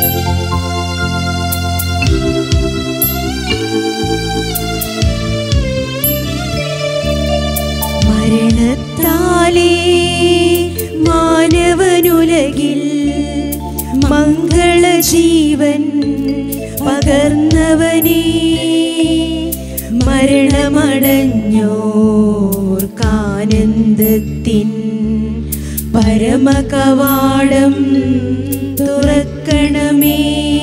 മരണത്താലേ മാനവനുലകിൽ മംഗളജീവൻ പകർന്നവനേ, മരണമടഞ്ഞോർക്കാനന്ദത്തിൻ പരമകവാടം തുറക്കണമേ.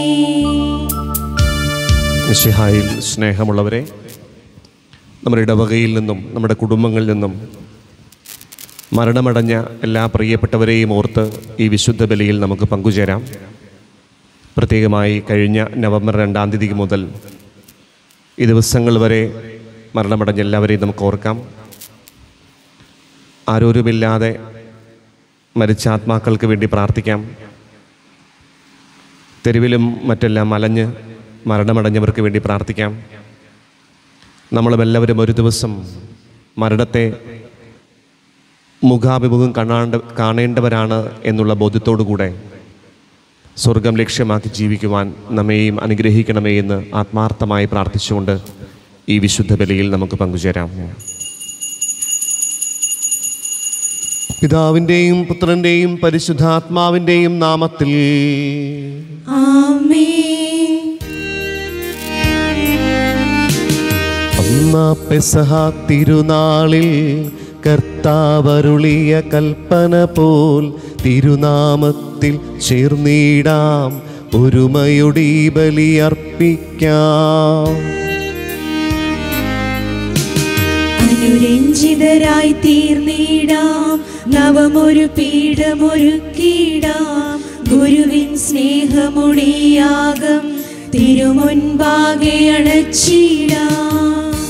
മിശിഹായിൽ സ്നേഹമുള്ളവരെ, നമ്മുടെ ഇടവകയിൽ നിന്നും നമ്മുടെ കുടുംബങ്ങളിൽ നിന്നും മരണമടഞ്ഞ എല്ലാ പ്രിയപ്പെട്ടവരെയും ഓർത്ത് ഈ വിശുദ്ധ ബലിയിൽ നമുക്ക് പങ്കുചേരാം. പ്രത്യേകമായി കഴിഞ്ഞ നവംബർ 2-ാം തീയതി മുതൽ ഈ ദിവസങ്ങൾ വരെ മരണമടഞ്ഞ എല്ലാവരെയും നമുക്ക് ഓർക്കാം. ആരോരുമില്ലാതെ മരിച്ച ആത്മാക്കൾക്ക് വേണ്ടി പ്രാർത്ഥിക്കാം. തെരുവിലും മറ്റെല്ലാം അലഞ്ഞ് മരണമടഞ്ഞവർക്ക് വേണ്ടി പ്രാർത്ഥിക്കാം. നമ്മളുമെല്ലാവരും ഒരു ദിവസം മരണത്തെ മുഖാഭിമുഖം കാണേണ്ടവരാണ് എന്നുള്ള ബോധ്യത്തോടുകൂടെ സ്വർഗം ലക്ഷ്യമാക്കി ജീവിക്കുവാൻ നമ്മെയും അനുഗ്രഹിക്കണമേ എന്ന് ആത്മാർത്ഥമായി പ്രാർത്ഥിച്ചുകൊണ്ട് ഈ വിശുദ്ധ ബലിയിൽ നമുക്ക് പങ്കുചേരാം. പിതാവിൻ്റെയും പുത്രൻ്റെയും പരിശുദ്ധാത്മാവിൻ്റെയും നാമത്തിൽ ആമേൻ. അന്നാ പെസഹ തിരുനാളിൽ കർത്താവരുളിയ കൽപ്പന പോൽ തിരുനാമത്തിൽ ചേർന്നിടാം, ഒരുമയുടെ ബലിയർപ്പിക്കാം. അനുരഞ്ജിതരായി തീർന്നിടാം, നവമൊരു പീഠമൊരുക്കിടാം, ഗുരുവിൻ സ്നേഹമുടിയാകം തിരുമുൻപാകെ അണച്ചിടാം.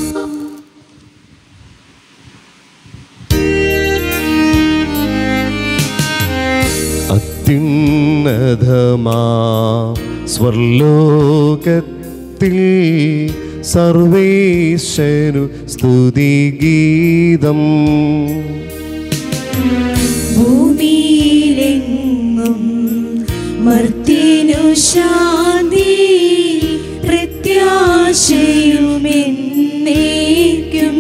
അത്യുന്നതമാ സ്വർലോകത്തിൽ സർവേശ്വരു സ്തുതിഗീതം, ഭൂമിയിലെങ്ങും മർത്യനു ശാന്തി പ്രത്യാശയുമെന്നേക്കും.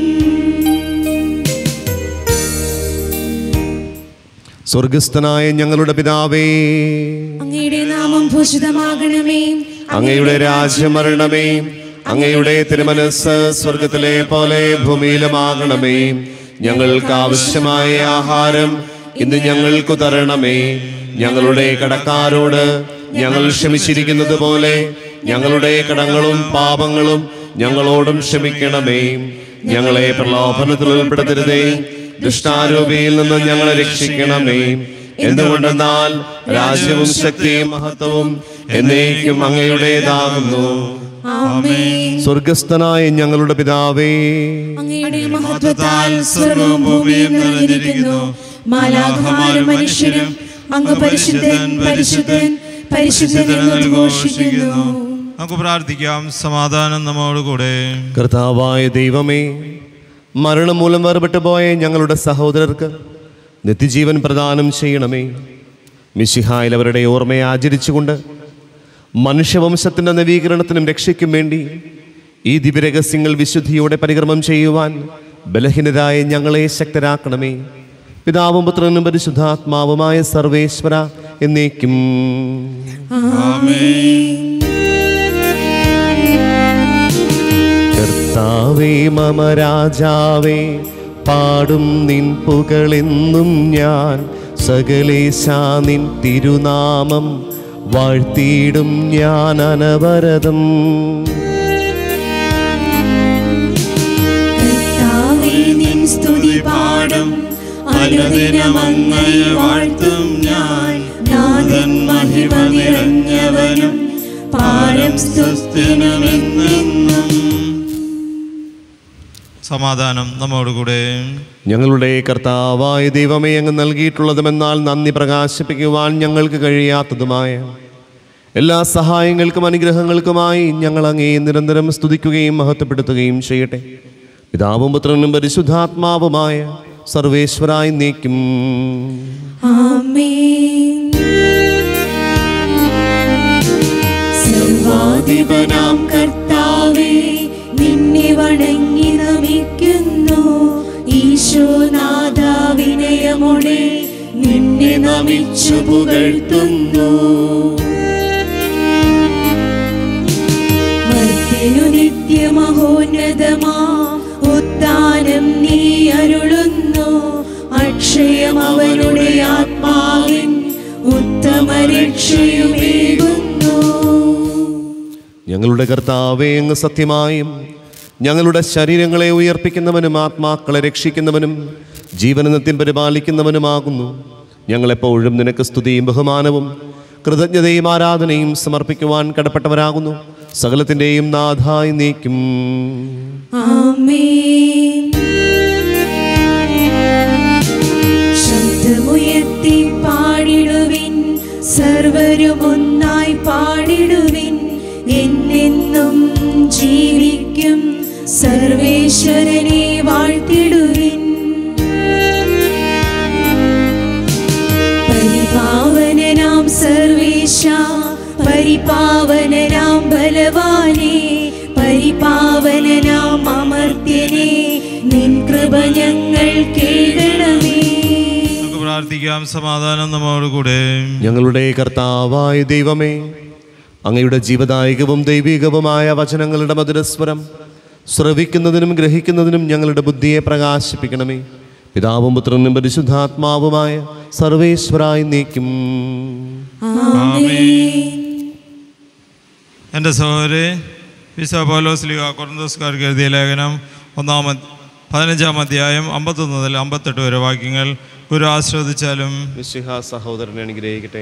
സ്വർഗസ്ഥനായ ഞങ്ങളുടെ പിതാവേ, അങ്ങയുടെ നാമം ഭൂഷിതമാകണമേ, അങ്ങയുടെ രാജ്യം വരണമേ, അങ്ങയുടെ തിരുമനസ്സ് സ്വർഗത്തിലെ പോലെ ഭൂമിയിലുമാകണമേ. ഞങ്ങൾക്ക് ആവശ്യമായ ആഹാരം ഇന്ന് ഞങ്ങൾക്ക് തരണമേ. ഞങ്ങളുടെ കടക്കാരോട് ഞങ്ങൾ ക്ഷമിച്ചിരിക്കുന്നത് പോലെ ഞങ്ങളുടെ കടങ്ങളും പാപങ്ങളും ഞങ്ങളോടും ക്ഷമിക്കണമേ. ഞങ്ങളെ പ്രലോഭനത്തിൽ ഉൾപ്പെടുത്തരുതേ, ദുഷ്ടാരൂപിയിൽ നിന്ന് ഞങ്ങളെ രക്ഷിക്കണമേ. എന്തുകൊണ്ടെന്നാൽ രാജ്യവും ശക്തിയും മഹത്വവും എന്നേക്കും അങ്ങയുടേതാകുന്നു. സ്വർഗസ്ഥനായ ഞങ്ങളുടെ പിതാവേ, അങ്ങയുടെ മഹത്വത്താൽ സ്വർഗ്ഗവും ഭൂമിയും നിറഞ്ഞിരിക്കുന്നു. മാലാഖമാരും മനുഷ്യരും അങ്ങ് പരിശുദ്ധൻ പരിശുദ്ധൻ പരിശുദ്ധൻ എന്ന് ഘോഷിക്കുന്നു. നമുക്ക് പ്രാർത്ഥിക്കാം. സമാധാനം നമ്മോടുകൂടെ. കർത്താവായ ദൈവമേ, മരണം മൂലം വേർപെട്ടു പോയ ഞങ്ങളുടെ സഹോദരർക്ക് നിത്യജീവൻ പ്രദാനം ചെയ്യണമേ. മിശിഹായിൽ അവരുടെ ഓർമ്മയെ ആചരിച്ചുകൊണ്ട് മനുഷ്യവംശത്തിൻ്റെ നവീകരണത്തിനും രക്ഷയ്ക്കും വേണ്ടി ഈ ദിവ്യരഹസ്യങ്ങൾ വിശുദ്ധിയോടെ പരിക്രമം ചെയ്യുവാൻ ബലഹീനരായ ഞങ്ങളെ ശക്തരാക്കണമേ. പിതാവും പുത്രനും പരിശുദ്ധാത്മാവുമായ സർവേശ്വര എന്നേക്കും ആമേൻ. കർത്താവേ മമ രാജാവേ, പാടും നിൻ പുകളെന്നും ഞാൻ. സകലേശാ നിൻ തിരുനാമം വാഴ്ത്തിയിടും ഞാൻ അനവരതം. കർത്താവേ നിൻ സ്തുതി പാടും, അനുദിനം അങ്ങയെ വാഴ്ത്തും ഞാൻ. നാഥൻ മഹിമ നിറഞ്ഞവനും പാരം സ്തുതിനുമെന്നെന്നും. സമാധാനം നമ്മോടുകൂടെ. ഞങ്ങളുടെ കർത്താവായ ദൈവമേ, അങ്ങ് നൽകിയിട്ടുള്ളതുമെന്നാൽ നന്ദി പ്രകാശിപ്പിക്കുവാൻ ഞങ്ങൾക്ക് കഴിയാത്തതുമായ എല്ലാ സഹായങ്ങൾക്കും അനുഗ്രഹങ്ങൾക്കുമായി ഞങ്ങൾ അങ്ങേ നിരന്തരം സ്തുതിക്കുകയും മഹത്വപ്പെടുത്തുകയും ചെയ്യട്ടെ. പിതാവും പുത്രനും പരിശുദ്ധാത്മാവുമായ സർവേശ്വരായി നീക്കും. ആമേൻ. സർവാധിപനാം കർത്താവേ, നിന്നെ വണങ്ങി നമിക്കുന്നു. ഈശോനാഥ വിനയമോടെ നിന്നെ നമിച്ചു പുകഴ്ത്തുന്നു. മർത്യനു നിത്യമഹോന്നതമാ ഉദ്ധാനം നീ അരുളുന്നു. അക്ഷയം അവനുടെ ആത്മാവിൻ ഉത്തമ രക്ഷയുമേകുന്നു. ഞങ്ങളുടെ കർത്താവേ, അങ്ങ് സത്യമായും ഞങ്ങളുടെ ശരീരങ്ങളെ ഉയർപ്പിക്കുന്നവനും ആത്മാക്കളെ രക്ഷിക്കുന്നവനും ജീവനത്തിൽ പരിപാലിക്കുന്നവനുമാകുന്നു. ഞങ്ങളെപ്പോഴും നിനക്ക് സ്തുതിയും ബഹുമാനവും കൃതജ്ഞതയും ആരാധനയും സമർപ്പിക്കുവാൻ കടപ്പെട്ടവരാകുന്നു. സകലത്തിൻ്റെയും നാഥായി നീക്കും. ആമേൻ. ശബ്ദമുയർത്തി പാടിടുവിൻ, സർവരും ഒന്നായി പാടിടുവിൻ. എന്നെന്നും ജീവിക്കും സർവേശ്വരനെ വാഴ്ത്തിടുവിൻ. പരിപാവനനാം സർവേശ, പരിപാവനനാം ബലവാനേ, പരിപാവനനാം അമർത്യനേ, നിൻ കൃപ ഞങ്ങൾ കേൾക്കണമേ. നമുക്ക് പ്രാർത്ഥിക്കാം. സമാധാനം നമ്മോടുകൂടെ. ഞങ്ങളുടെ കർത്താവായ ദൈവമേ, അങ്ങയുടെ ജീവദായകവും ദൈവികവുമായ വചനങ്ങളുടെ മധുരസ്വരം ശ്രവിക്കുന്നതിനും ഗ്രഹിക്കുന്നതിനും ഞങ്ങളുടെ ബുദ്ധിയെ പ്രകാശിപ്പിക്കണമേ. പിതാവും പുത്രനും പരിശുദ്ധാത്മാവുമായ സർവേശ്വരായി നീക്കും. എൻ്റെ സഹോദരേ, വിശുദ്ധ പൗലോസ് ശ്ലീഹ കൊരിന്ത്യർക്കാർക്ക് എഴുതിയ ലേഖനം 15-ാം അധ്യായം 51 മുതൽ 58 വരെ വാക്യങ്ങൾ ഗുരു ആശ്രവദിച്ചാലും. മിശിഹ സഹോദരനെ അനുഗ്രഹിക്കട്ടെ.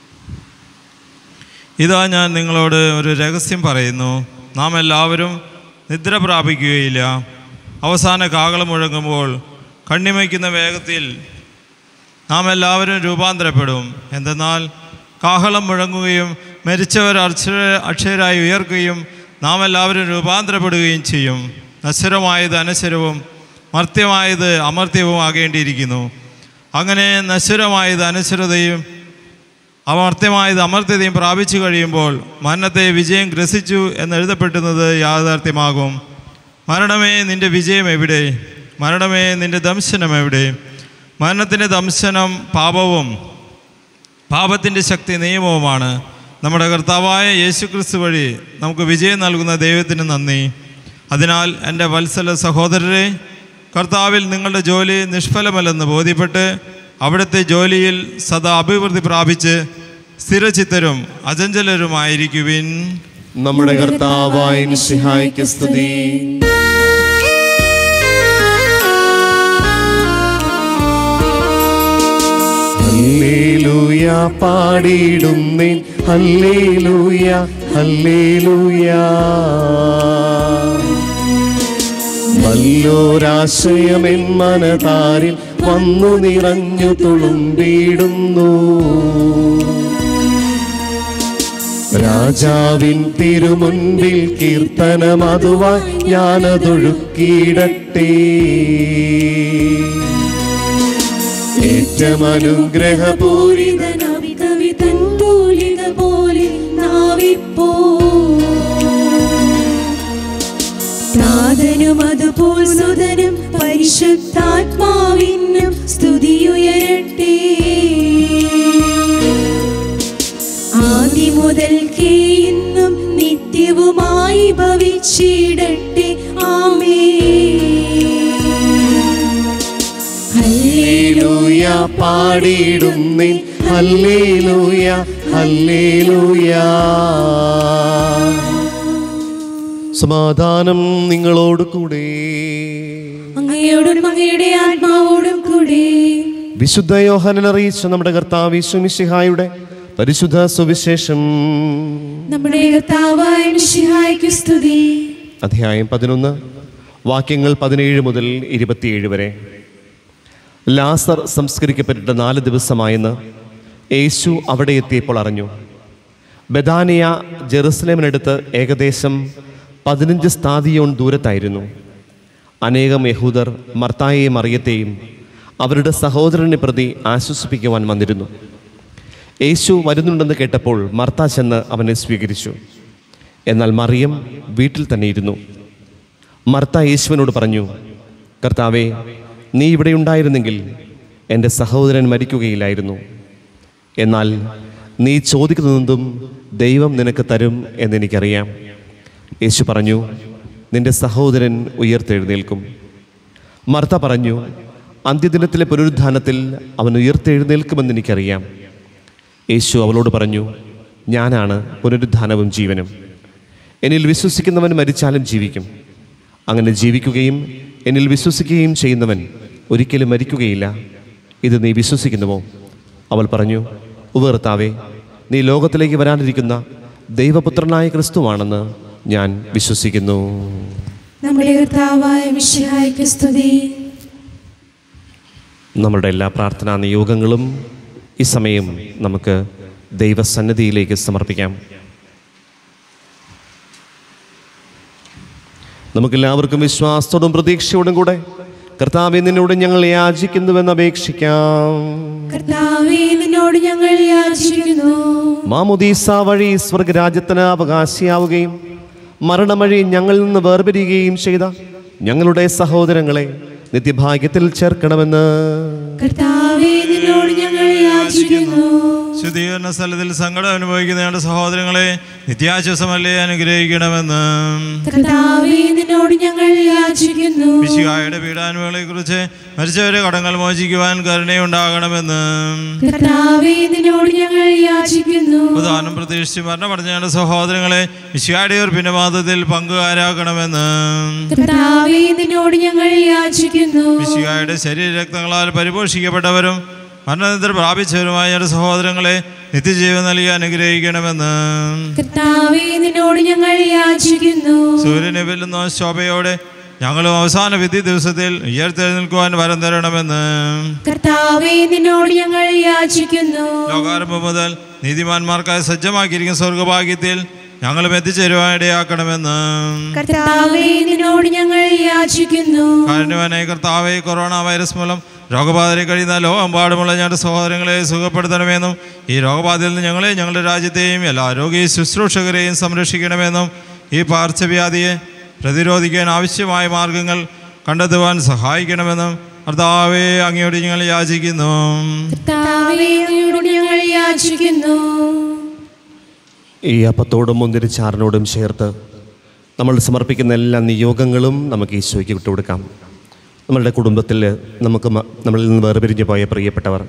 ഇതാ ഞാൻ നിങ്ങളോട് ഒരു രഹസ്യം പറയുന്നു. നാം എല്ലാവരും നിദ്ര പ്രാപിക്കുകയില്ല. അവസാന കാഹളം മുഴങ്ങുമ്പോൾ കണ്ണിമയ്ക്കുന്ന വേഗത്തിൽ നാം എല്ലാവരും രൂപാന്തരപ്പെടും. എന്തെന്നാൽ കാഹളം മുഴങ്ങുകയും മരിച്ചവർ അക്ഷരായി ഉയർക്കുകയും നാം എല്ലാവരും രൂപാന്തരപ്പെടുകയും ചെയ്യും. നശ്വരമായത് അനശ്വരവും മർത്യമായത് അമർത്യവും ആകേണ്ടിയിരിക്കുന്നു. അങ്ങനെ നശ്വരമായത് അനശ്വരതയും അമർത്യമായത് അമർത്യതയും പ്രാപിച്ചു കഴിയുമ്പോൾ മരണത്തെ വിജയം ഗ്രസിച്ചു എന്നെഴുതപ്പെട്ടുന്നത് യാഥാർത്ഥ്യമാകും. മരണമേ, നിൻ്റെ വിജയം എവിടെ? മരണമേ, നിൻ്റെ ദംശനം എവിടെ? മരണത്തിൻ്റെ ദംശനം പാപവും പാപത്തിൻ്റെ ശക്തി നിയമവുമാണ്. നമ്മുടെ കർത്താവായ യേശുക്രിസ്തു വഴി നമുക്ക് വിജയം നൽകുന്ന ദൈവത്തിന് നന്ദി. അതിനാൽ എൻ്റെ വത്സല സഹോദരരെ, കർത്താവിൽ നിങ്ങളുടെ ജോലി നിഷ്ഫലമല്ലെന്ന് ബോധ്യപ്പെട്ട് അവിടുത്തെ ജോലിയിൽ സദാ അഭിവൃദ്ധി പ്രാപിച്ച് സ്ഥിരചിത്തരും അചഞ്ചലരുമായിരിക്കുവിൻ. നമ്മുടെ കർത്താവായ മിശിഹായ്ക്ക് സ്തുതി. ഹല്ലേലൂയ പാടിയിടുന്നേൻ, ഹല്ലേലൂയ ഹല്ലേലൂയ. നല്ലൊരാശയമെൻ മനതാരിൽ വന്നു നിറഞ്ഞു തുളുമ്പിടുന്നു. രാജാവിൻ തിരുമുൻപിൽ കീർത്തനമതുവായി ഞാനതൊഴുക്കിയിടട്ടെ. ഏറ്റവും അനുഗ്രഹപൂരിതനായി കവിതൻ തൂലിക പോലെ നാവിപ്പോ. നാഥനും അതുപോൽ സുതനും പരിശുദ്ധാത്മാവിനും സ്തുതിയുയരട്ടെ. ആദി മുതൽക്കേ ഇന്നും നിത്യവുമായി ഭവിച്ചിടട്ടെ. ആമേൻ. ഹല്ലേലൂയ പാടിയിടുന്നേൻ, ഹല്ലേലൂയ ഹല്ലേലൂയ. സമാധാനം നിങ്ങളോട് കൂടെ. അങ്ങയോടും അങ്ങയുടെ ആത്മാവോടും കൂടെ. വിശുദ്ധ യോഹന്നാൻ അറിയിച്ച നമ്മുടെ കർത്താവ് യേശു മിശിഹായുടെ പരിശുദ്ധ സുവിശേഷം. നമ്മുടെ കർത്താവായ മിശിഹായ്ക്ക് സ്തുതി. അധ്യായം 11 വാക്യങ്ങൾ 17 മുതൽ 27 വരെ. ലാസർ സംസ്കരിക്കപ്പെട്ടിട്ട് 4 ദിവസമായെന്ന് യേശു അവിടെ എത്തിയപ്പോൾ അറിഞ്ഞു. ബെഥാനിയ ജെറുസലേമിനടുത്ത് ഏകദേശം 15 സ്ഥാദിയോൺ ദൂരത്തായിരുന്നു. അനേകം യഹൂദർ മർത്തായെയും മറിയത്തെയും അവരുടെ സഹോദരനെ പ്രതി ആശ്വസിപ്പിക്കുവാൻ വന്നിരുന്നു. യേശു വരുന്നുണ്ടെന്ന് കേട്ടപ്പോൾ മർത്ത ചെന്ന് അവനെ സ്വീകരിച്ചു. എന്നാൽ മറിയം വീട്ടിൽ തന്നെ ഇരുന്നു. മർത്ത യേശുവിനോട് പറഞ്ഞു, കർത്താവേ, നീ ഇവിടെ ഉണ്ടായിരുന്നെങ്കിൽ എൻ്റെ സഹോദരൻ മരിക്കുകയില്ലായിരുന്നു. എന്നാൽ നീ ചോദിക്കുന്നതെന്തും ദൈവം നിനക്ക് തരും എന്നെനിക്കറിയാം. യേശു പറഞ്ഞു, നിന്റെ സഹോദരൻ ഉയർത്തെഴുന്നേൽക്കും. മർത്ത പറഞ്ഞു, അന്ത്യദിനത്തിലെ പുനരുത്ഥാനത്തിൽ അവൻ ഉയർത്തെഴുന്നേൽക്കുമെന്ന് എനിക്കറിയാം. യേശു അവളോട് പറഞ്ഞു, ഞാനാണ് പുനരുത്ഥാനവും ജീവനും. എന്നിൽ വിശ്വസിക്കുന്നവൻ മരിച്ചാലും ജീവിക്കും. അങ്ങനെ ജീവിക്കുകയും എന്നിൽ വിശ്വസിക്കുകയും ചെയ്യുന്നവൻ ഒരിക്കലും മരിക്കുകയില്ല. ഇത് നീ വിശ്വസിക്കുന്നുവോ? അവൾ പറഞ്ഞു, ഉവ്വ് കർത്താവേ, നീ ലോകത്തിലേക്ക് വരാനിരിക്കുന്ന ദൈവപുത്രനായ ക്രിസ്തുവാണെന്ന് ഞാൻ വിശ്വസിക്കുന്നു. നമ്മുടെ കർത്താവായ മിശിഹായ്ക്ക് സ്തുതി. നമ്മളുടെ എല്ലാ പ്രാർത്ഥനാ നിയോഗങ്ങളും ഈ സമയം നമുക്ക് ദൈവസന്നിധിയിലേക്ക് സമർപ്പിക്കാം. നമുക്കെല്ലാവർക്കും വിശ്വാസത്തോടും പ്രതീക്ഷയോടും കൂടെ കർത്താവേ, നിന്നോട് ഞങ്ങൾ യാചിക്കുന്നുവെന്ന് അപേക്ഷിക്കാം. കർത്താവേ, നിന്നോട് ഞങ്ങൾ യാചിക്കുന്നു. മാമോദീസ വഴി സ്വർഗരാജ്യത്തിന് അവകാശിയാവുകയും മരണം വഴി ഞങ്ങളിൽ നിന്ന് വേർപിരിയുകയും ചെയ്ത ഞങ്ങളുടെ സഹോദരങ്ങളെ നിത്യഭാഗ്യത്തിൽ ചേർക്കണമെന്ന് കർത്താവേ, നിന്നോട് ഞങ്ങൾ യാചിക്കുന്നു. ശുദ്ധീകരണ സ്ഥലത്തിൽ സങ്കടം അനുഭവിക്കുന്ന ഞങ്ങളുടെ സഹോദരങ്ങളെ നിത്യാശ്വാസമല്ലേ അനുഗ്രഹിക്കണമെന്ന് കർത്താവേ, നിന്നോട് ഞങ്ങൾ യാചിക്കുന്നു. മിശിഹായുടെ പീഡാനുഭവങ്ങളെ കുറിച്ച് മരിച്ചവരെ കടങ്ങൾ മോചിക്കുവാൻ കരുണയുണ്ടാകണമെന്ന് കർത്താവേ, നിന്നോട് ഞങ്ങൾ യാചിക്കുന്നു. ഉദാഹരണം പ്രതീക്ഷിച്ച് മരണമടഞ്ഞ ഞങ്ങളുടെ സഹോദരങ്ങളെ മിശിഹായുടെ ഉയർപ്പിന്റെ മാതത്തിൽ പങ്കുകാരാക്കണമെന്ന് കർത്താവേ, നിന്നോട് ഞങ്ങൾ യാചിക്കുന്നു. മിശിഹായുടെ ശരീരരക്തങ്ങളാൽ പരിപോഷിക്കപ്പെട്ടവരും മരണനിദ്ര പ്രാപിച്ചവരുമായ ഞങ്ങളുടെ സഹോദരങ്ങളെ നിത്യജീവൻ നൽകി അനുഗ്രഹിക്കണമെന്ന് കർത്താവേ, നിന്നോട് ഞങ്ങൾ യാചിക്കുന്നു. സൂര്യനെ വെല്ലുന്ന ശോഭയോടെ ഞങ്ങളും അവസാന വിധി ദിവസത്തിൽ ഉയർത്തെഴുന്നേൽക്കുവാൻ വരം തരണമെന്ന് കർത്താവേ, നിന്നോട് ഞങ്ങൾ യാചിക്കുന്നു. ലോകാരംഭം മുതൽ നീതിമാന്മാർക്കായി സജ്ജമാക്കിയിരിക്കുന്ന സ്വർഗഭാഗ്യത്തിൽ ഞങ്ങളും എത്തിച്ചേരുവാൻ ഇടയാക്കണമെന്ന് കർത്താവേ, നിന്നോട് ഞങ്ങൾ യാചിക്കുന്നു. കാരുണ്യവാനായ കർത്താവേ, കൊറോണ വൈറസ് മൂലം രോഗബാധയിൽ കഴിയുന്ന ലോകമെമ്പാടുമുള്ള ഞങ്ങളുടെ സഹോദരങ്ങളെ സുഖപ്പെടുത്തണമെന്നും ഈ രോഗബാധയിൽ നിന്ന് ഞങ്ങളെ ഞങ്ങളുടെ രാജ്യത്തെയും എല്ലാ ആരോഗ്യ ശുശ്രൂഷകരെയും സംരക്ഷിക്കണമെന്നും ഈ പകർച്ചവ്യാധിയെ പ്രതിരോധിക്കാൻ ആവശ്യമായ മാർഗങ്ങൾ കണ്ടെത്തുവാൻ സഹായിക്കണമെന്നും കർത്താവേ, അങ്ങയോട് ഞങ്ങൾ യാചിക്കുന്നു. കർത്താവേ, അങ്ങയോട് ഞങ്ങൾ യാചിക്കുന്നു. ഈ അപ്പത്തോടും മുന്തിരിച്ചാറിനോടും ചേർത്ത് നമ്മൾ സമർപ്പിക്കുന്ന എല്ലാ നിയോഗങ്ങളും നമുക്ക് ഈശോയ്ക്ക് വിട്ടുകൊടുക്കാം. നമ്മളുടെ കുടുംബത്തിൽ നമ്മളിൽ നിന്ന് വേർപിരിഞ്ഞു പോയ പ്രിയപ്പെട്ടവർ,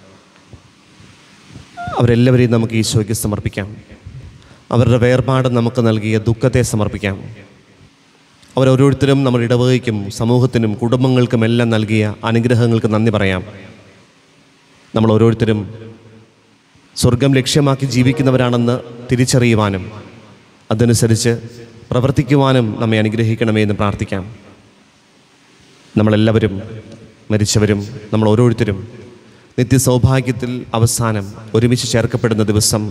അവരെല്ലാവരെയും നമുക്ക് ഈശോയ്ക്ക് സമർപ്പിക്കാം. അവരുടെ വേർപാട് നമുക്ക് നൽകിയ ദുഃഖത്തെ സമർപ്പിക്കാം. അവരോരോരുത്തരും നമ്മുടെ ഇടവകയ്ക്കും സമൂഹത്തിനും കുടുംബങ്ങൾക്കും എല്ലാം നൽകിയ അനുഗ്രഹങ്ങൾക്ക് നന്ദി പറയാം. നമ്മൾ ഓരോരുത്തരും സ്വർഗം ലക്ഷ്യമാക്കി ജീവിക്കുന്നവരാണെന്ന് തിരിച്ചറിയുവാനും അതനുസരിച്ച് പ്രവർത്തിക്കുവാനും നമ്മെ അനുഗ്രഹിക്കണമേ എന്ന് പ്രാർത്ഥിക്കാം. നമ്മളെല്ലാവരും മരിച്ചവരും നമ്മൾ ഓരോരുത്തരും നിത്യസൗഭാഗ്യത്തിൽ അവസാനം ഒരുമിച്ച് ചേർക്കപ്പെടുന്ന ദിവസം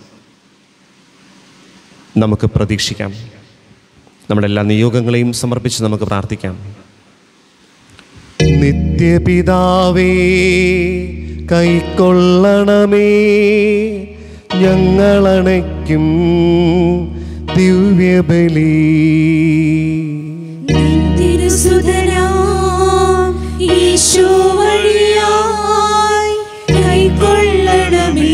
നമുക്ക് പ്രതീക്ഷിക്കാം. നമ്മുടെ എല്ലാ നിയോഗങ്ങളെയും സമർപ്പിച്ച് നമുക്ക് പ്രാർത്ഥിക്കാം. നിത്യപിതാവേ, കൈക്കൊള്ളണമേ ഞങ്ങളണയ്ക്കും ദിവ്യബലി. ഈശോ വഴിയായി കൈക്കൊള്ളണമേ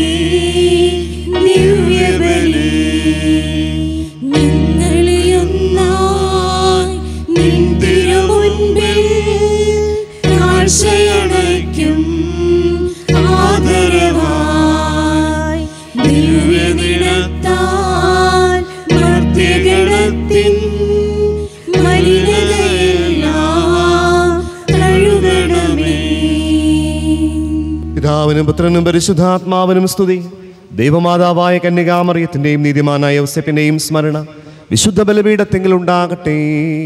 ദിവ്യബലി. ഞങ്ങളെയൊന്നായി നിൻ തിരുമുൻപിൽ കാഴ്ചയണയ്ക്കും ആദരവായി ദിവ്യനിടത്താൽ മർത്യഗണത്തിൻ പിതാവിനും പുത്രനും പരിശുദ്ധാത്മാവിനും സ്തുതി. ദൈവമാതാവായ കന്യകാമറിയത്തിന്റെയും നീതിമാനായ യോസേപ്പിന്റെയും സ്മരണ വിശുദ്ധ ബലിപീഠത്തിങ്കിൽ ഉണ്ടാകട്ടെ.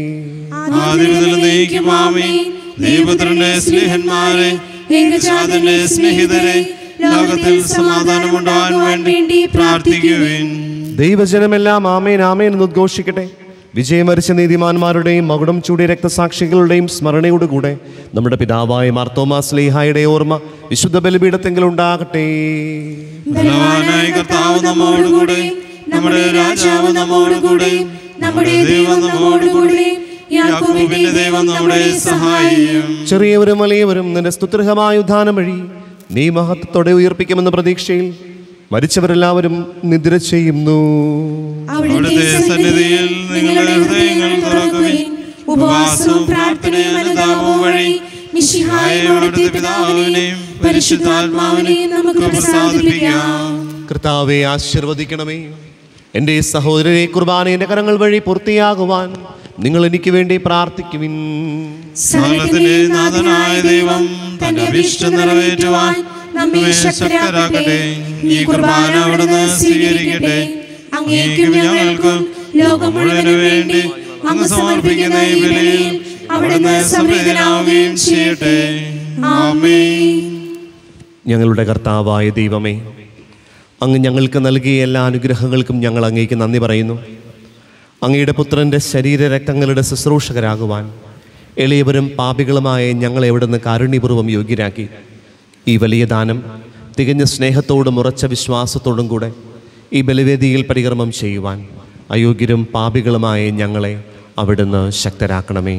ദൈവപുത്രന്റെ സ്നേഹന്മാരെ, ഏകജാതന്റെ സ്നേഹിതരെ, ലോകത്തിൽ സമാധാനമുണ്ടാകാൻ വേണ്ടി പ്രാർത്ഥിക്കുവിൻ. ദൈവജനമെല്ലാം ആമേൻ ആമേൻ എന്ന് ഉദ്ഘോഷിക്കട്ടെ. വിജയം വരിച്ച നീതിമാന്മാരുടെയും മകുടം ചൂടിയ രക്തസാക്ഷികളുടെയും സ്മരണയോടുകൂടെ നമ്മുടെ പിതാവായ മാർത്തോമാ ശ്ലീഹായുടെ ഓർമ്മ വിശുദ്ധ ബലിപീഠത്തിങ്കിൽ ഉണ്ടാകട്ടെ. കർത്താവ് നമ്മോടുകൂടെ നമ്മുടെ രാജാവ് നമ്മോടുകൂടെ, നമ്മുടെ ദൈവം നമ്മോടുകൂടെ, യാക്കോബിന്റെ ദൈവം നമ്മുടെ സഹായിയും. ചെറിയവരും വലിയവരും നിന്റെ സ്തുത്യർഹമായ ഉദ്ധാനം വഴി നീ മഹത്വത്തോടെ ഉയർപ്പിക്കുമെന്ന പ്രതീക്ഷയിൽ മരിച്ചവരെല്ലാവരും നിദ്ര ചെയ്യുന്നു. അവിടുത്തെ സന്നിധിയിൽ നിങ്ങളുടെ ഹൃദയങ്ങൾ തുറക്കുവിൻ. ഉപവാസവും പ്രാർത്ഥനയും അനുതാപവും വഴി മിശിഹായുടെ പിതാവിനെയും പരിശുദ്ധാത്മാവിനെയും നമുക്ക് പ്രസാദിപ്പിക്കാം. കർത്താവെ ആശീർവദിക്കണമേ. എൻ്റെ സഹോദരരെ, കുർബാന എൻ്റെ കരങ്ങൾ വഴി പൂർത്തിയാകുവാൻ നിങ്ങൾ എനിക്ക് വേണ്ടി പ്രാർത്ഥിക്കുവിൻ. സകലത്തിന്റെ നാഥനായ ദൈവം തന്റെ അഭീഷ്ടം നിറവേറ്റുവാൻ നമ്മെ ശക്തരാക്കട്ടെ. ഈ കുർബാന അവിടുന്ന് സ്വീകരിക്കട്ടെ. അങ്ങേക്കും ഞങ്ങൾക്കും ലോകം മുഴുവനു വേണ്ടി അങ്ങ് സമർപ്പിക്കുന്ന ഈ ബലിയിൽ അവിടുന്ന് സംപ്രീതനാവുകയും ചെയ്യട്ടെ. ആമേൻ. ഞങ്ങളുടെ കർത്താവായ ദൈവമേ, അങ്ങ് ഞങ്ങൾക്ക് നൽകിയ എല്ലാ അനുഗ്രഹങ്ങൾക്കും ഞങ്ങൾ അങ്ങേക്ക് നന്ദി പറയുന്നു. അങ്ങയുടെ പുത്രൻ്റെ ശരീരരക്തങ്ങളുടെ ശുശ്രൂഷകരാകുവാൻ എളിയവരും പാപികളുമായ ഞങ്ങളെ എവിടുന്ന് കാരുണ്യപൂർവ്വം യോഗ്യരാക്കി. ഈ വലിയ ദാനം തികഞ്ഞ സ്നേഹത്തോടും ഉറച്ച വിശ്വാസത്തോടും കൂടെ ഈ ബലിവേദിയിൽ പരികർമ്മം ചെയ്യുവാൻ അയോഗ്യരും പാപികളുമായ ഞങ്ങളെ അവിടുന്ന് ശക്തരാക്കണമേ.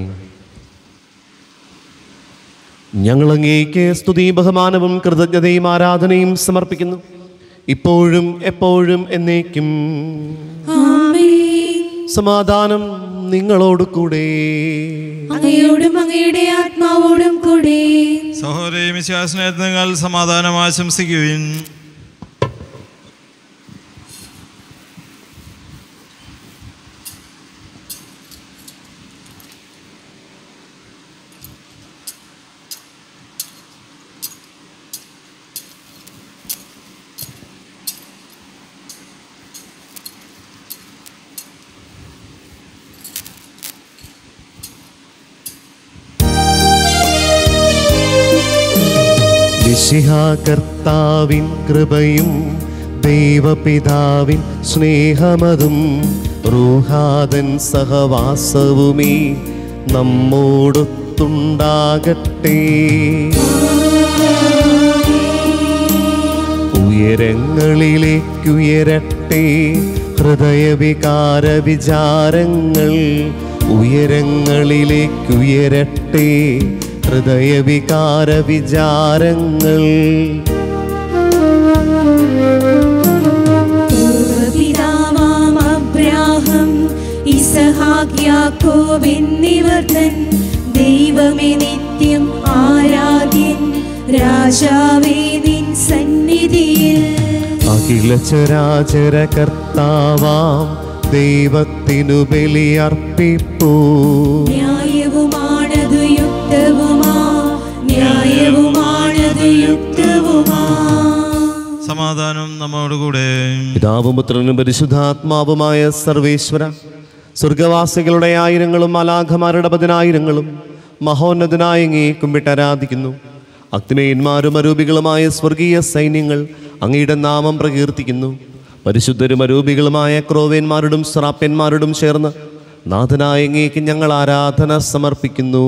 ഞങ്ങൾ അങ്ങേക്ക് സ്തുതി, ബഹുമാനവും കൃതജ്ഞതയും ആരാധനയും സമർപ്പിക്കുന്നു, ഇപ്പോഴും എപ്പോഴും എന്നേക്കും. സമാധാനം നിങ്ങളോട് കൂടെ, അങ്ങയോടും അങ്ങയുടെ ആത്മാവോടും കൂടെ. സഹോദരീ മിശിഹാസ്നേഹത്തിൽ നിങ്ങൾ സമാധാനം ആശംസിക്കുവിൻ. മിശിഹാ കർത്താവിൻ കൃപയും ദൈവപിതാവിൻ സ്നേഹമതും റൂഹാദൻ സഹവാസവുമീ നമ്മോടൊത്തുണ്ടാകട്ടെ. ഉയരങ്ങളിലേക്കുയരട്ടെ ഹൃദയവികാര വിചാരങ്ങൾ, ഉയരങ്ങളിലേക്കുയരട്ടെ ഹൃദയവികാര വിചാരങ്ങൾ. പൂർവപിതാവാം അബ്രാഹം, ഇസഹാക്ക്, യാക്കോബ് എന്നിവർ തൻ ദൈവമേ നിത്യം ആരാധ്യൻ, രാജാവേ നിൻ സന്നിധിയിൽ. അഖില ചരാചര കർത്താവാം ദൈവത്തിനു ബലിയർപ്പിപ്പൂ. ന്യായവുമാണതു യുക്തവുമാ, ന്യായവുമാണതു യുക്തവുമാ. സമാധാനം നമ്മോടുകൂടെ. പിതാവും പുത്രനും പരിശുദ്ധാത്മാവുമായ സർവേശ്വര, സ്വർഗവാസികളുടെ ആയിരങ്ങളും മാലാഖമാരുടെ പതിനായിരങ്ങളും മഹോന്നതനായ അങ്ങേ കുമ്പിട്ടാരാധിക്കുന്നു. അഗ്നിമയന്മാരും അരൂപികളുമായ സ്വർഗീയ സൈന്യങ്ങൾ അങ്ങയുടെ നാമം പ്രകീർത്തിക്കുന്നു. പരിശുദ്ധരും അരൂപികളുമായ ക്രോവേന്മാരോടും ശ്രാപ്യന്മാരോടും ചേർന്ന് നാഥനായ അങ്ങേക്ക് ഞങ്ങൾ ആരാധന സമർപ്പിക്കുന്നു.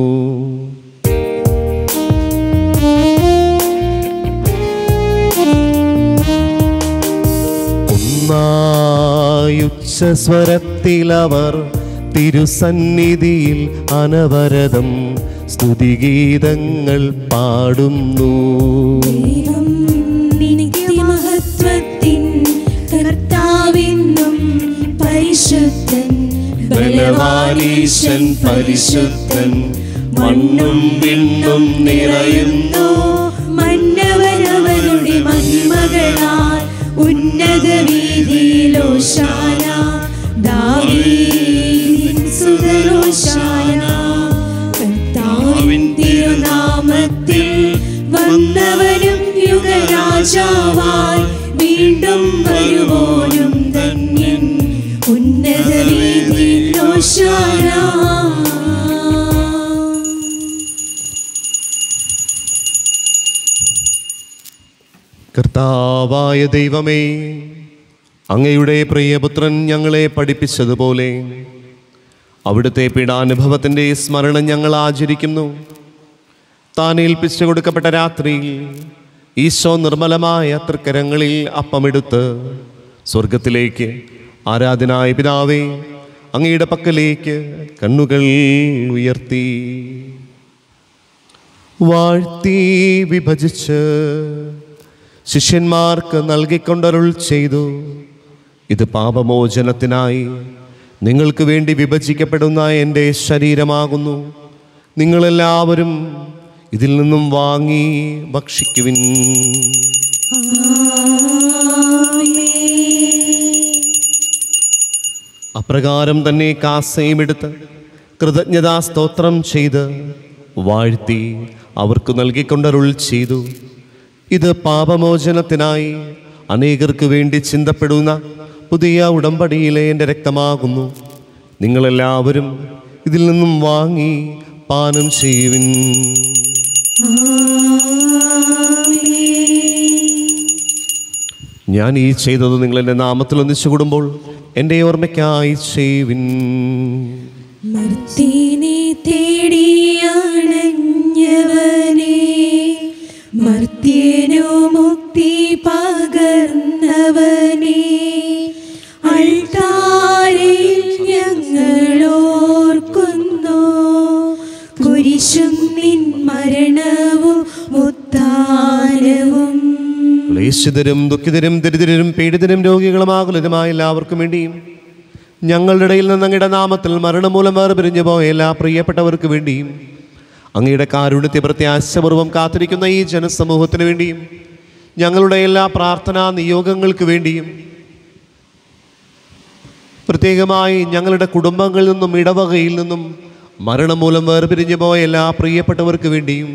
ഒന്നായുച്ചസ്വരത്തിലവർ തിരുസന്നിധിയിൽ അനവരതം സ്തുതിഗീതങ്ങൾ പാടുന്നു. ദൈവം നിത്യമഹത്വത്തിൻ കർത്താവെന്നും പരിശുദ്ധൻ, ബലവാനീശൻ പരിശുദ്ധൻ, മണ്ണും വിണ്ണും നിറയുന്നു. മന്നവനവരുടെ മഹിമകളാൽ ഉന്നത വീതിയിലോശാന, ദാവീദിൻ സുതരോശാന. കർത്താവിൻ തിരുനാമത്തിൽ വന്നവനും യുഗരാജാവായി വീണ്ടും വരുവോനും ധന്യൻ, ഉന്നത വീതിയിലോശാന. കർത്താവായ ദൈവമേ, അങ്ങയുടെ പ്രിയപുത്രൻ ഞങ്ങളെ പഠിപ്പിച്ചതുപോലെ അവിടുത്തെ പീഡാനുഭവത്തിൻ്റെ സ്മരണം ഞങ്ങൾ ആചരിക്കുന്നു. താൻ ഏൽപ്പിച്ചു കൊടുക്കപ്പെട്ട രാത്രിയിൽ ഈശോ നിർമ്മലമായ തൃക്കരങ്ങളിൽ അപ്പമെടുത്ത് സ്വർഗത്തിലേക്ക് ആരാധനായ പിതാവേ, അങ്ങയുടെ പക്കലേക്ക് കണ്ണുകൾ ഉയർത്തി വാഴ്ത്തി വിഭജിച്ച് ശിഷ്യന്മാർക്ക് നൽകിക്കൊണ്ടരുൾ ചെയ്തു. ഇത് പാപമോചനത്തിനായി നിങ്ങൾക്ക് വേണ്ടി വിഭജിക്കപ്പെടുന്ന എൻ്റെ ശരീരമാകുന്നു. നിങ്ങളെല്ലാവരും ഇതിൽ നിന്നും വാങ്ങി ഭക്ഷിക്കുവിൻ. അപ്രകാരം തന്നെ കാസയും എടുത്ത് കൃതജ്ഞതാ സ്തോത്രം ചെയ്ത് വാഴ്ത്തി അവർക്ക് നൽകിക്കൊണ്ടരുൾ ചെയ്തു. ഇത് പാപമോചനത്തിനായി അനേകർക്ക് വേണ്ടി ചിന്തപ്പെടുന്ന പുതിയ ഉടമ്പടിയിലെ എൻ്റെ രക്തമാകുന്നു. നിങ്ങളെല്ലാവരും ഇതിൽ നിന്നും വാങ്ങി പാനം ചെയ്യുവിൻ. ഞാൻ ഈ ചെയ്തത് നിങ്ങൾ എൻ്റെ നാമത്തിൽ ഒന്നിച്ചു കൂടുമ്പോൾ എൻ്റെ ഓർമ്മയ്ക്കായി ചെയ്യുവിൻ. മർത്യനെ തേടിയണഞ്ഞവനെ, മർത്യനു മുക്തി പകർന്നവനെ, അൾത്താരയിൽ ഞങ്ങളോർക്കുന്നു. കുരിശും നിൻ മരണവും ഉത്ഥാനവും. ക്ലേശിതരും ദുഃഖിതരും ദരിദ്രരും പീഡിതരും രോഗികളുമാകുലരുമായ എല്ലാവർക്കും വേണ്ടിയും ഞങ്ങളുടെ ഇടയിൽ നിന്ന് അങ്ങയുടെ നാമത്തിൽ മരണം മൂലം വേർപിരിഞ്ഞു പോയ എല്ലാ പ്രിയപ്പെട്ടവർക്ക് വേണ്ടിയും അങ്ങയുടെ കാരുണ്യത്തെ പ്രത്യാശപൂർവ്വം കാത്തിരിക്കുന്ന ഈ ജനസമൂഹത്തിന് വേണ്ടിയും ഞങ്ങളുടെ എല്ലാ പ്രാർത്ഥനാ നിയോഗങ്ങൾക്ക് വേണ്ടിയും പ്രത്യേകമായി ഞങ്ങളുടെ കുടുംബങ്ങളിൽ നിന്നും ഇടവകയിൽ നിന്നും മരണം മൂലം വേർപിരിഞ്ഞു പോയ എല്ലാ പ്രിയപ്പെട്ടവർക്ക് വേണ്ടിയും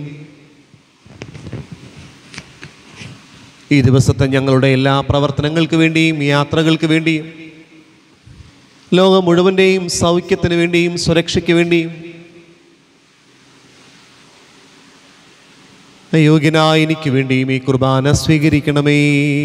ഈ ദിവസത്തെ ഞങ്ങളുടെ എല്ലാ പ്രവർത്തനങ്ങൾക്ക് വേണ്ടിയും യാത്രകൾക്ക് വേണ്ടിയും ലോകം മുഴുവൻ്റെയും സൗഖ്യത്തിന് വേണ്ടിയും സുരക്ഷയ്ക്ക് വേണ്ടിയും യോഗ്യനായ എനിക്ക് വേണ്ടിയും ഈ കുർബാന സ്വീകരിക്കണമേ.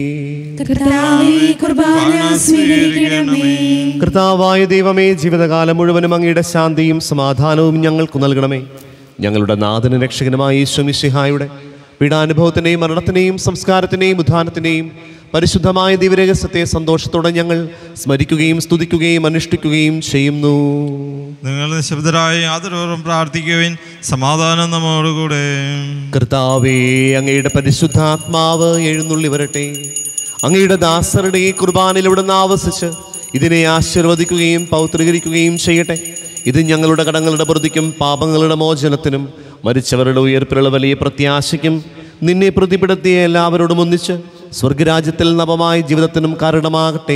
കർത്താവായ ദൈവമേ, ജീവിതകാലം മുഴുവനും അങ്ങയുടെ ശാന്തിയും സമാധാനവും ഞങ്ങൾക്ക് നൽകണമേ. ഞങ്ങളുടെ നാഥനും രക്ഷകനുമായ യേശു മിശിഹായുടെ പീഡാനുഭവത്തിൻ്റെയും മരണത്തിൻ്റെയും സംസ്കാരത്തിൻ്റെയും ഉത്ഥാനത്തിൻ്റെയും പരിശുദ്ധമായ ദിവ്യരഹസ്യത്തെ സന്തോഷത്തോടെ ഞങ്ങൾ സ്മരിക്കുകയും സ്തുതിക്കുകയും അനുഷ്ഠിക്കുകയും ചെയ്യുന്നു. നിങ്ങൾ നിശബ്ദരായി ആദരവോടും പ്രാർത്ഥിക്കുവിൻ. സമാധാനം നമ്മോടുകൂടെ. കർത്താവേ, അങ്ങയുടെ പരിശുദ്ധാത്മാവ് എഴുന്നള്ളി വരട്ടെ. അങ്ങയുടെ ദാസരുടെ ഈ കുർബാനയിലൂടെ ആവസിച്ച് ഇതിനെ ആശീർവദിക്കുകയും പൗത്രീകരിക്കുകയും ചെയ്യട്ടെ. ഇത് ഞങ്ങളുടെ കടങ്ങളുടെ പ്രതിക്കും പാപങ്ങളുടെ മോചനത്തിനും മരിച്ചവരുടെ ഉയർപ്പിലുള്ള വലിയ പ്രത്യാശയ്ക്കും നിന്നെ പ്രതിപ്പെടുത്തിയ എല്ലാവരോടും ഒന്നിച്ച് സ്വർഗരാജ്യത്തിൽ നവമായ ജീവിതത്തിനും കാരണമാകട്ടെ.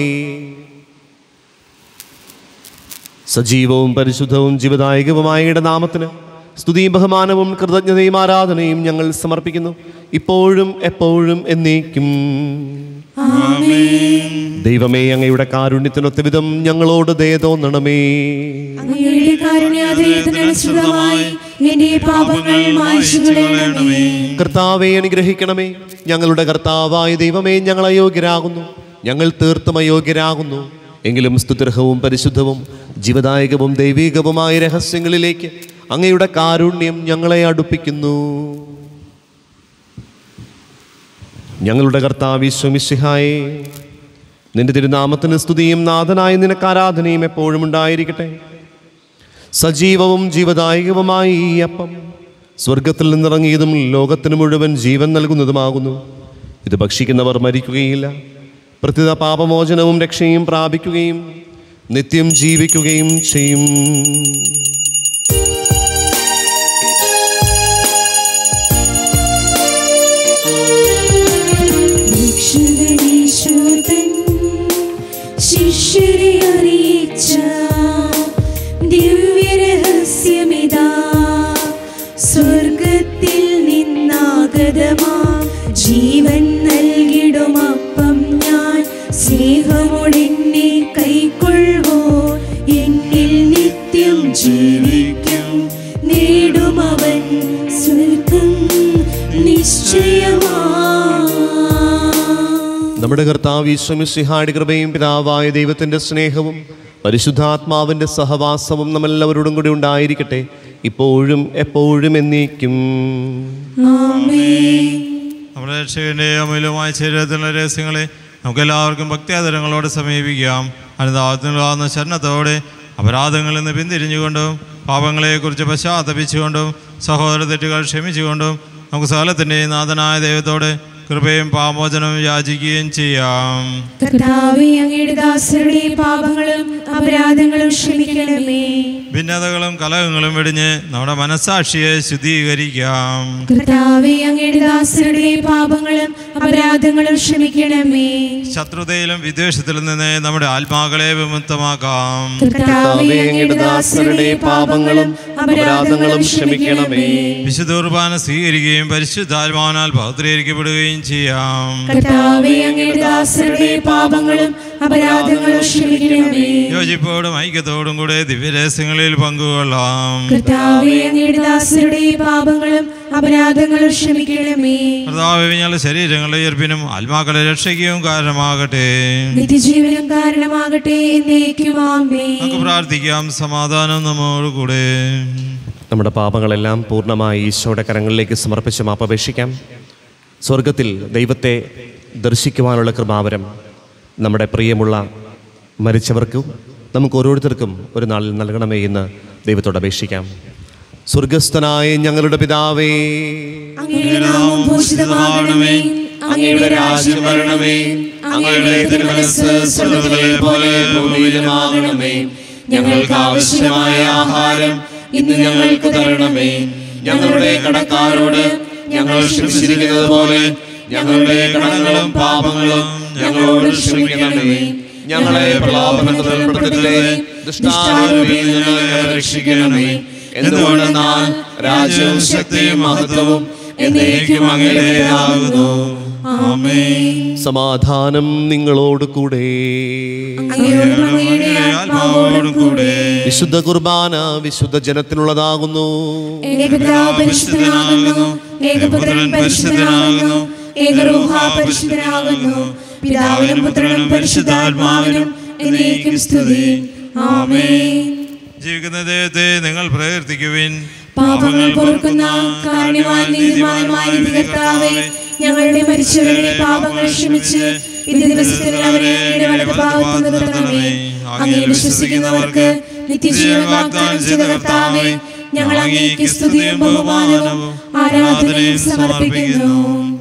സജീവവും പരിശുദ്ധവും ജീവദായകവുമായ നാമത്തിന് സ്തുതിയും ബഹുമാനവും കൃതജ്ഞതയും ആരാധനയും ഞങ്ങൾ സമർപ്പിക്കുന്നു, ഇപ്പോഴും എപ്പോഴും എന്നേക്കും. ദൈവമേ, അങ്ങയുടെ കാരുണ്യത്തിനൊത്ത വിധം ഞങ്ങളോട് ദയ തോന്നണമേ. കർത്താവേ, അനുഗ്രഹിക്കണമേ. ഞങ്ങളുടെ കർത്താവായ ദൈവമേ, ഞങ്ങൾ അയോഗ്യരാകുന്നു, ഞങ്ങൾ തീർത്തും അയോഗ്യരാകുന്നു. എങ്കിലും സ്തുത്യർഹവും പരിശുദ്ധവും ജീവദായകവും ദൈവികവുമായ രഹസ്യങ്ങളിലേക്ക് അങ്ങയുടെ കാരുണ്യം ഞങ്ങളെ അടുപ്പിക്കുന്നു. ഞങ്ങളുടെ കർത്താവ് യേശു മിശിഹായേ, നിന്റെ തിരുനാമത്തിന് സ്തുതിയും നാഥനായ നിനക്ക് ആരാധനയും എപ്പോഴും ഉണ്ടായിരിക്കട്ടെ. സജീവവും ജീവദായകവുമായ ഈ അപ്പം സ്വർഗത്തിൽ നിന്നിറങ്ങിയതും ലോകത്തിന് മുഴുവൻ ജീവൻ നൽകുന്നതുമാകുന്നു. ഇത് ഭക്ഷിക്കുന്നവർ മരിക്കുകയില്ല, പ്രത്യുത പാപമോചനവും രക്ഷയും പ്രാപിക്കുകയും നിത്യം ജീവിക്കുകയും ചെയ്യും. ശിഷ്യരെ അറിയിച്ച ദിവ്യരഹസ്യമിതാ, സ്വർഗത്തിൽ നിന്നാഗതമാ ജീവൻ നൽകിടുമപ്പം ഞാൻ. സ്നേഹമോടെന്നെ കൈക്കൊള്ളുവോ, എന്നിൽ നിത്യം ജീവിക്കും. നേടുമവൻ സ്വർഗം നിശ്ചയമാ. നമ്മുടെ കർത്താവ് യേശു മിശിഹായുടെ കൃപയും പിതാവായ ദൈവത്തിൻ്റെ സ്നേഹവും പരിശുദ്ധാത്മാവിൻ്റെ സഹവാസവും നമ്മളെല്ലാവരോടും കൂടി ഉണ്ടായിരിക്കട്ടെ, ഇപ്പോഴും എപ്പോഴും എന്നേക്കും. നമ്മുടെ രക്ഷകന്റെ അമൂല്യമായ ശരീരത്തിലുള്ള രഹസ്യങ്ങളെ നമുക്കെല്ലാവർക്കും ഭക്തിയാദരങ്ങളോടെ സമീപിക്കാം. അനുതാപത്തിനുള്ളാകുന്ന ശരണത്തോടെ അപരാധങ്ങളിൽ നിന്ന് പിന്തിരിഞ്ഞുകൊണ്ടും പാപങ്ങളെക്കുറിച്ച് പശ്ചാത്തപിച്ചുകൊണ്ടും സഹോദര തെറ്റുകൾ ക്ഷമിച്ചുകൊണ്ടും നമുക്ക് സകലത്തിൻ്റെയും നാഥനായ ദൈവത്തോടെ കൃപയും പാപമോചനവും യാചിക്കുകയും ചെയ്യാം. കർത്താവേ, അങ്ങയുടെ ദാസരുടെ പാപങ്ങളും അപരാധങ്ങളും ക്ഷമിക്കണമേ. ഭിന്നതകളും കലഹങ്ങളും വെടിഞ്ഞ് നമ്മുടെ മനസ്സാക്ഷിയെ ശുദ്ധീകരിക്കാം. കർത്താവേ, അങ്ങയുടെ ദാസരുടെ പാപങ്ങളും അപരാധങ്ങളും ക്ഷമിക്കണമേ. ശത്രുതയിലും വിദ്വേഷത്തിലും നിന്ന് നമ്മുടെ ആത്മാക്കളെ വിമുക്തമാക്കാം. കർത്താവേ, അങ്ങയുടെ ദാസരുടെ പാപങ്ങളും അപരാധങ്ങളും ക്ഷമിക്കണമേ. വിശുദ്ധ കുർബാന സ്വീകരിക്കുകയും പരിശുദ്ധാത്മാവിനാൽ പവിത്രീകരിക്കപ്പെടുകയും ചെയ്യാം. കർത്താവേ, അങ്ങയുടെ ദാസരുടെ പാപങ്ങളും അപരാധങ്ങളും ക്ഷമിക്കണമേ. യോജിപ്പോടും ഐക്യത്തോടും കൂടെ ദിവ്യരഹസ്യങ്ങളിൽ പങ്കുകൊള്ളാം. കർത്താവേ, അങ്ങയുടെ ദാസരുടെ പാപങ്ങളും അപരാധങ്ങളും ക്ഷമിക്കണമേ. കർത്താവേ, ഞങ്ങളുടെ ശരീരങ്ങളുടെ ഉയർപ്പിനും ആത്മാക്കളെ രക്ഷയ്ക്കും കാരണമാകട്ടെ. നിത്യജീവനും കാരണമാകട്ടെ. എന്നേക്കും ആമേൻ. നമുക്ക് പ്രാർത്ഥിക്കാം. സമാധാനം നമ്മോട് കൂടെ. നമ്മുടെ പാപങ്ങളെല്ലാം പൂർണ്ണമായി ഈശോയുടെ കരങ്ങളിലേക്ക് സമർപ്പിച്ച് മാപ്പപേക്ഷിക്കാം. സ്വർഗത്തിൽ ദൈവത്തെ ദർശിക്കുവാനുള്ള കൃപാവരം നമ്മുടെ പ്രിയമുള്ള മരിച്ചവർക്കും നമുക്ക് ഓരോരുത്തർക്കും ഒരു നാളിൽ നൽകണമേ എന്ന് ദൈവത്തോട് അപേക്ഷിക്കാം. സ്വർഗസ്ഥനായ ഞങ്ങളുടെ പിതാവേ, അങ്ങയുടെ നാമം പൂജിതമാകണമേ. അങ്ങയുടെ രാജ്യം വരണമേ. അങ്ങയുടെ തിരുമനസ്സ് സ്വർഗ്ഗത്തിലെ പോലെ ഭൂമിയിലുമാകണമേ. ഞങ്ങൾക്ക് ആവശ്യമായ ആഹാരം ഇന്ന് ഞങ്ങൾക്ക് തരണമേ. ഞങ്ങളുടെ കടക്കാരോട് ഞങ്ങൾ ക്ഷമിച്ചിരിക്കുന്നത് പോലെ ഞങ്ങളുടെ കടങ്ങളും പാപങ്ങളും ഞങ്ങളോട് ക്ഷമിക്കണമേ. ഞങ്ങളെ പ്രലോഭനത്തിൽ ഉൾപ്പെടുത്തരുതേ, ദുഷ്ടാരൂപിയിൽ നിന്ന് ഞങ്ങളെ രക്ഷിക്കണമേ. എന്തുകൊണ്ടെന്നാൽ രാജ്യവും ശക്തിയും മഹത്വവും എന്നേക്കും അങ്ങയുടേതാകുന്നു. ആമേൻ. സമാധാനം നിങ്ങളോട് കൂടെ. ആത്മാവോടും കൂടെ. വിശുദ്ധ കുർബാന വിശുദ്ധ ജനത്തിനുള്ളതാകുന്നു. ഏകപിതാവ് പരിശുദ്ധനാകുന്നു. ഏകപുത്രൻ പരിശുദ്ധനാകുന്നു. ഏകരൂഹ പരിശുദ്ധനാകുന്നു. പിതാവിനും പുത്രനും പരിശുദ്ധാത്മാവിനും എന്നേക്കും സ്തുതി. ആമേൻ. ജീവിക്കുന്ന ദൈവത്തെ നിങ്ങൾ പ്രകീർത്തിക്കുവിൻ. പാപങ്ങൾ പൊറുക്കുന്ന കാരുണ്യവാൻ നീതിമാനുമായ കർത്താവേ, ഞങ്ങളുടെ മരിച്ചവരുടെ പാപങ്ങൾ ക്ഷമിച്ച് ഈ ദിവസത്തിൽ അവരെ അങ്ങയുടെ വലതുഭാഗത്ത് നിർത്തണമേ. അങ്ങയെ വിശ്വസിക്കുന്നവർക്ക് നിത്യജീവൻ വാഗ്ദാനം ചെയ്ത കർത്താവേ, ഞങ്ങൾ അങ്ങേക്ക് സ്തുതിയും ബഹുമാനവും ആരാധനയും സമർപ്പിക്കുന്നു.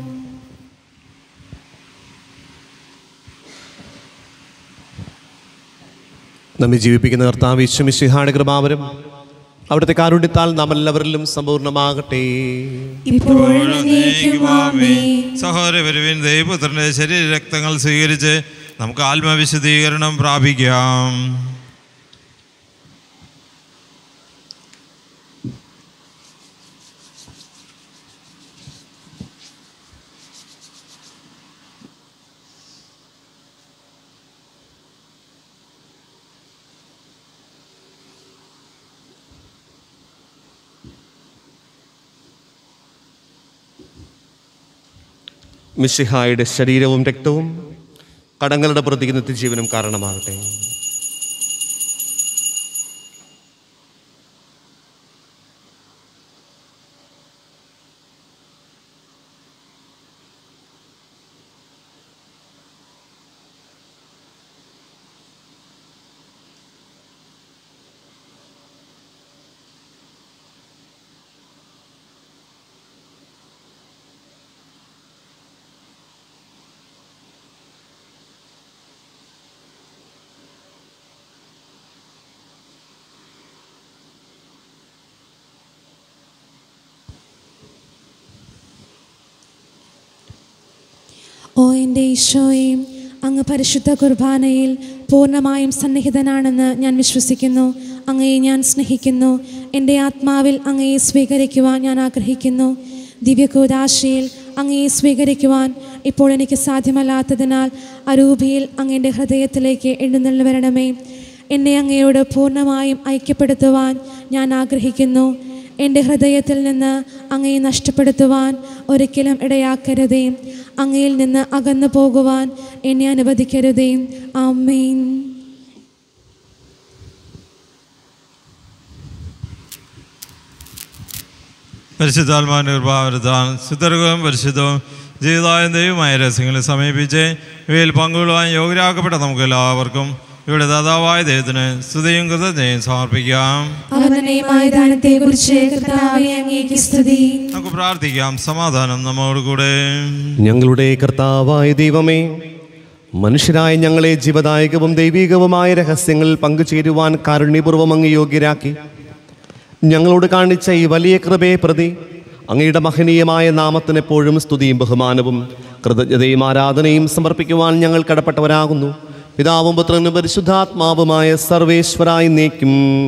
നമ്മെ ജീവിപ്പിക്കുന്ന കർത്താവ് യേശു മിശിഹായുടെ കൃപാവരം അവിടുത്തെ കാരുണ്യത്താൽ നാം എല്ലാവരിലും സമ്പൂർണ്ണമാകട്ടെ. ഇപ്പോഴും എന്നേക്കും ആമേൻ. സഹോദരൻ, ദൈവപുത്രന്റെ ശരീര രക്തങ്ങൾ സ്വീകരിച്ച് നമുക്ക് ആത്മവിശുദ്ധീകരണം പ്രാപിക്കാം. മിശിഹായുടെ ശരീരവും രക്തവും കടങ്ങളുടെ പ്രതിക്ക് നിത്യജീവനും കാരണമാകട്ടെ. ഓ എൻ്റെ ഈശോയും, അങ്ങ് പരിശുദ്ധ കുർബാനയിൽ പൂർണ്ണമായും സന്നിഹിതനാണെന്ന് ഞാൻ വിശ്വസിക്കുന്നു. അങ്ങയെ ഞാൻ സ്നേഹിക്കുന്നു. എൻ്റെ ആത്മാവിൽ അങ്ങയെ സ്വീകരിക്കുവാൻ ഞാൻ ആഗ്രഹിക്കുന്നു. ദിവ്യകൂദാശയിൽ അങ്ങയെ സ്വീകരിക്കുവാൻ ഇപ്പോൾ എനിക്ക് സാധ്യമല്ലാത്തതിനാൽ അരൂപിയിൽ അങ്ങയുടെ ഹൃദയത്തിലേക്ക് എഴുന്നള്ളി വരണമേ. എന്നെ അങ്ങയോട് പൂർണ്ണമായും ഐക്യപ്പെടുത്തുവാൻ ഞാൻ ആഗ്രഹിക്കുന്നു. എൻ്റെ ഹൃദയത്തിൽ നിന്ന് അങ്ങയെ നഷ്ടപ്പെടുത്തുവാൻ ഒരിക്കലും ഇടയാക്കരുതേ. അങ്ങയിൽ നിന്ന് അകന്നു പോകുവാൻ എന്നെ അനുവദിക്കരുതേ. ആമേൻ. പരിശുദ്ധാത്മാവിൻ്റെ കൃപാവരത്താൽ സുതർക്കവും പരിശുദ്ധവും ജീവിതായും ദൈവമായ രഹസ്യങ്ങളെ സമീപിച്ച് ഇവയിൽ പങ്കുകൊള്ളുവാൻ യോഗ്യരാക്കപ്പെട്ട നമുക്ക് എല്ലാവർക്കും ഇവിടെ ദാതാവായ ദൈവത്തിന് സ്തുതിയും കൃതജ്ഞതയും സമർപ്പിക്കാം. നമുക്ക് പ്രാർത്ഥിക്കാം. സമാധാനം നമ്മോട് കൂടെ. ഞങ്ങളുടെ കർത്താവായ ദൈവമേ, മനുഷ്യരായ ഞങ്ങളെ ജീവദായകവും ദൈവികവുമായ രഹസ്യങ്ങളിൽ പങ്കുചേരുവാൻ കാരുണ്യപൂർവ്വം അങ്ങ് യോഗ്യരാക്കി ഞങ്ങളോട് കാണിച്ച ഈ വലിയ കൃപയെ പ്രതി അങ്ങയുടെ മഹനീയമായ നാമത്തിന് എപ്പോഴും സ്തുതിയും ബഹുമാനവും കൃതജ്ഞതയും ആരാധനയും സമർപ്പിക്കുവാൻ ഞങ്ങൾ കടപ്പെട്ടവരാകുന്നു. പിതാവും പുത്രനും പരിശുദ്ധാത്മാവുമായ സർവേശ്വരായി നീക്കും.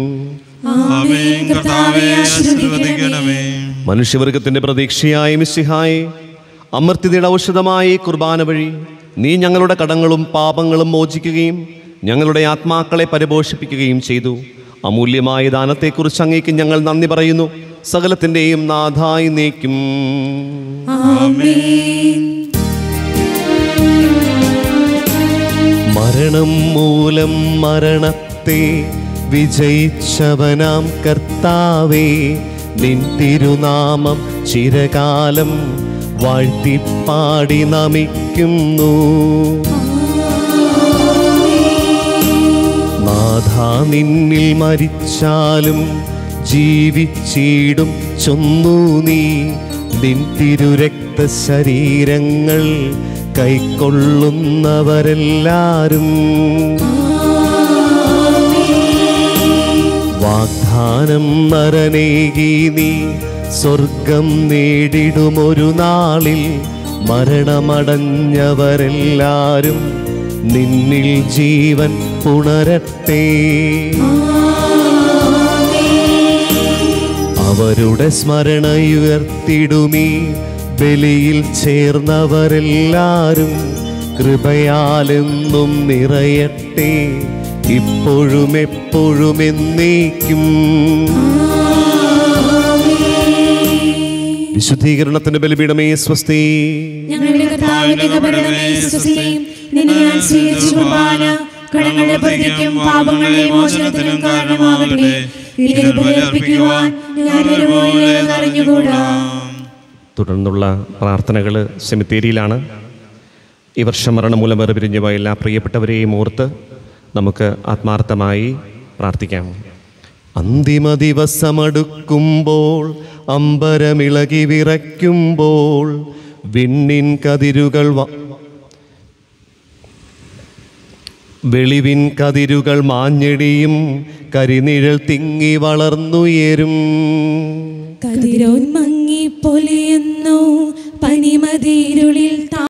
മനുഷ്യവർഗത്തിന്റെ പ്രതീക്ഷയായ മിശിഹായെ, അമർത്യതയുടെ ഔഷധമായ കുർബാന വഴി നീ ഞങ്ങളുടെ കടങ്ങളും പാപങ്ങളും മോചിക്കുകയും ഞങ്ങളുടെ ആത്മാക്കളെ പരിപോഷിപ്പിക്കുകയും ചെയ്തു. അമൂല്യമായ ദാനത്തെക്കുറിച്ച് അങ്ങേക്ക് ഞങ്ങൾ നന്ദി പറയുന്നു. സകലത്തിൻ്റെയും നാഥായി നീക്കും. മരണം മൂലം മരണത്തെ വിജയിച്ചവനാം കർത്താവേ, നിൻ തിരുനാമം ചിരകാലം വാഴ്ത്തിപ്പാടി നമിക്കുന്നു. നാഥാ, നിന്നിൽ മരിച്ചാലും ജീവിച്ചിടും ചൊന്നു നീ, നിൻ തിരുരക്തശരീരങ്ങൾ കൈക്കൊള്ളുന്നവരെല്ലാരും. വാഗ്ദാനം നരനേകി നീ സ്വർഗം നേടിടുമൊരു നാളിൽ, മരണമടഞ്ഞവരെല്ലാരും നിന്നിൽ ജീവൻ പുണരട്ടെ. അവരുടെ സ്മരണയുയർത്തിടുമീ ബലിയിൽ ചേർന്നവരെല്ലാരും കൃപയാലെന്നും നിറയട്ടെ, ഇപ്പോഴും എപ്പോഴും എന്നേക്കും. വിശുദ്ധീകരണത്തിന്റെ ബലിപീഠമേ സ്വസ്തി. തുടർന്നുള്ള പ്രാർത്ഥനകൾ സെമിത്തേരിയിലാണ്. ഈ വർഷം മരണം മൂലം വേർപിരിഞ്ഞു പോയ എല്ലാ പ്രിയപ്പെട്ടവരെയും ഓർത്ത് നമുക്ക് ആത്മാർത്ഥമായി പ്രാർത്ഥിക്കാം. അന്തിമ ദിവസമടുക്കുമ്പോൾ, അമ്പരമിളകി വിറയ്ക്കുമ്പോൾ, വിണ്ണിൻ കതിരുകൾ വെളിവിൻ കതിരുകൾ മാഞ്ഞെടിയും, കരിനിഴൽ തിങ്ങി വളർന്നുയരും. കതിരോൻ മങ്ങി പൊലിയുന്നു, പനിമതിരുളിൽ